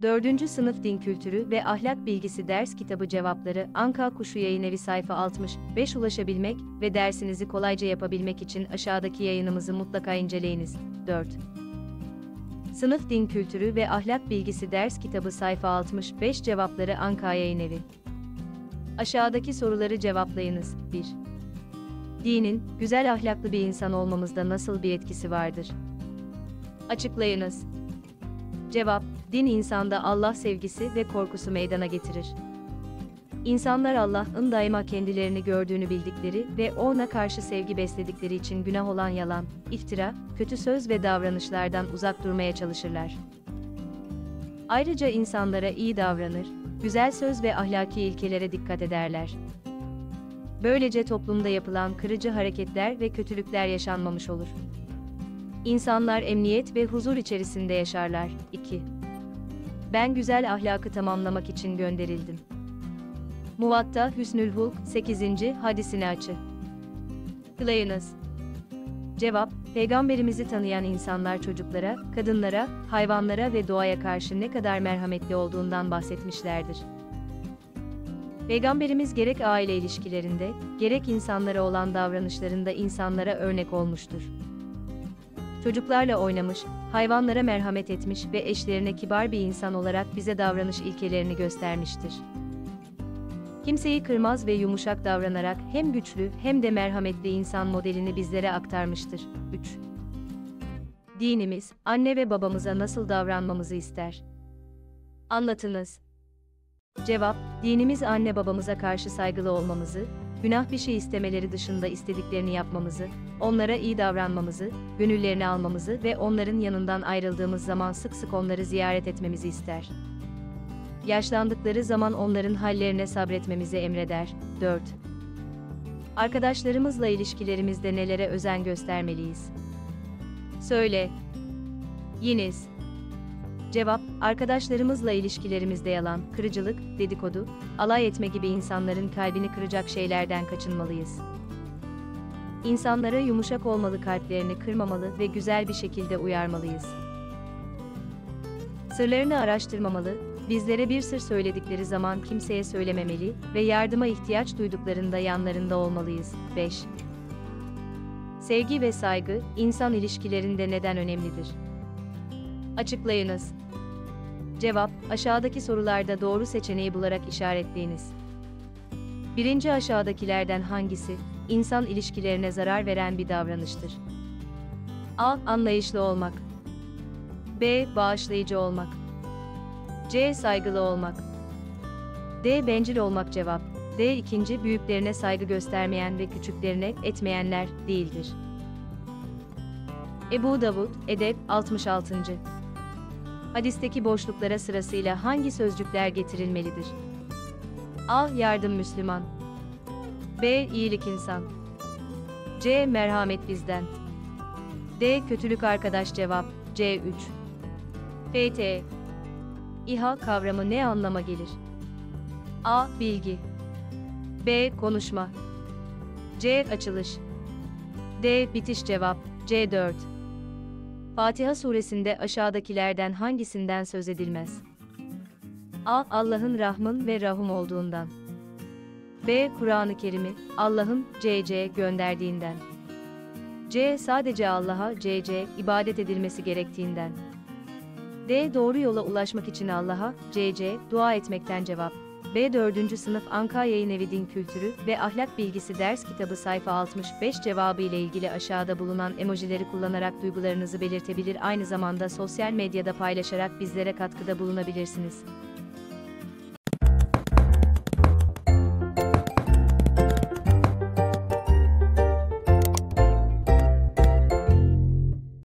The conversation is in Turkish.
4. Sınıf Din Kültürü ve Ahlak Bilgisi Ders Kitabı Cevapları Anka Kuşu Yayınevi sayfa 65 ulaşabilmek ve dersinizi kolayca yapabilmek için aşağıdaki yayınımızı mutlaka inceleyiniz. 4. Sınıf Din Kültürü ve Ahlak Bilgisi Ders Kitabı sayfa 65 Cevapları Anka Yayınevi. Aşağıdaki soruları cevaplayınız. 1. Dinin, güzel ahlaklı bir insan olmamızda nasıl bir etkisi vardır? Açıklayınız. Cevap, din insanda Allah sevgisi ve korkusu meydana getirir. İnsanlar Allah'ın daima kendilerini gördüğünü bildikleri ve O'na karşı sevgi besledikleri için günah olan yalan, iftira, kötü söz ve davranışlardan uzak durmaya çalışırlar. Ayrıca insanlara iyi davranır, güzel söz ve ahlaki ilkelere dikkat ederler. Böylece toplumda yapılan kırıcı hareketler ve kötülükler yaşanmamış olur. İnsanlar emniyet ve huzur içerisinde yaşarlar. 2. Ben güzel ahlakı tamamlamak için gönderildim. Muvatta Hüsnül Hulk 8. hadisini açıklayınız. Cevap, Peygamberimizi tanıyan insanlar çocuklara, kadınlara, hayvanlara ve doğaya karşı ne kadar merhametli olduğundan bahsetmişlerdir. Peygamberimiz gerek aile ilişkilerinde, gerek insanlara olan davranışlarında insanlara örnek olmuştur. Çocuklarla oynamış, hayvanlara merhamet etmiş ve eşlerine kibar bir insan olarak bize davranış ilkelerini göstermiştir. Kimseyi kırmaz ve yumuşak davranarak hem güçlü hem de merhametli insan modelini bizlere aktarmıştır. 3. Dinimiz, anne ve babamıza nasıl davranmamızı ister? Anlatınız. Cevap, dinimiz anne babamıza karşı saygılı olmamızı, günah bir şey istemeleri dışında istediklerini yapmamızı, onlara iyi davranmamızı, gönüllerini almamızı ve onların yanından ayrıldığımız zaman sık sık onları ziyaret etmemizi ister. Yaşlandıkları zaman onların hallerine sabretmemizi emreder. 4. Arkadaşlarımızla ilişkilerimizde nelere özen göstermeliyiz? Söyle. Yiniz. Cevap, arkadaşlarımızla ilişkilerimizde yalan, kırıcılık, dedikodu, alay etme gibi insanların kalbini kıracak şeylerden kaçınmalıyız. İnsanlara yumuşak olmalı, kalplerini kırmamalı ve güzel bir şekilde uyarmalıyız. Sırlarını araştırmamalı, bizlere bir sır söyledikleri zaman kimseye söylememeli ve yardıma ihtiyaç duyduklarında yanlarında olmalıyız. 5. Sevgi ve saygı, insan ilişkilerinde neden önemlidir? Açıklayınız. Cevap, aşağıdaki sorularda doğru seçeneği bularak işaretleyiniz. 1. Aşağıdakilerden hangisi, insan ilişkilerine zarar veren bir davranıştır? A. Anlayışlı olmak. B. Bağışlayıcı olmak. C. Saygılı olmak. D. Bencil olmak. Cevap, D. İkinci, büyüklerine saygı göstermeyen ve küçüklerine etmeyenler değildir. Ebu Davud, Edeb, 66. Hadisteki boşluklara sırasıyla hangi sözcükler getirilmelidir? A. Yardım Müslüman. B. İyilik insan. C. Merhamet bizden. D. Kötülük arkadaş. Cevap, C. 3. Ft. İHA kavramı ne anlama gelir? A. Bilgi. B. Konuşma. C. Açılış. D. Bitiş. Cevap, C. 4. Fatiha suresinde aşağıdakilerden hangisinden söz edilmez? A. Allah'ın Rahman ve Rahim olduğundan. B. Kur'an-ı Kerim'i Allah'ın c.c. gönderdiğinden. C. Sadece Allah'a c.c. ibadet edilmesi gerektiğinden. D. Doğru yola ulaşmak için Allah'a c.c. dua etmekten. Cevap, B. 4. Sınıf Anka Yayınevi Din Kültürü ve Ahlak Bilgisi Ders Kitabı sayfa 65 cevabı ile ilgili aşağıda bulunan emojileri kullanarak duygularınızı belirtebilir, aynı zamanda sosyal medyada paylaşarak bizlere katkıda bulunabilirsiniz.